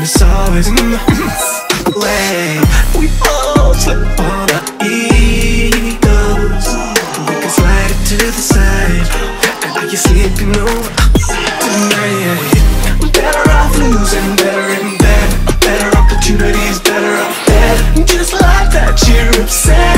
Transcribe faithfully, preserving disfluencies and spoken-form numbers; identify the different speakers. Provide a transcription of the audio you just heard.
Speaker 1: it's always in the way. We all slip on our egos. We can slide it to the side. And are you sleeping over tonight? Better off losing, better in bed. Better opportunities, better off dead. Just like that, you're upset.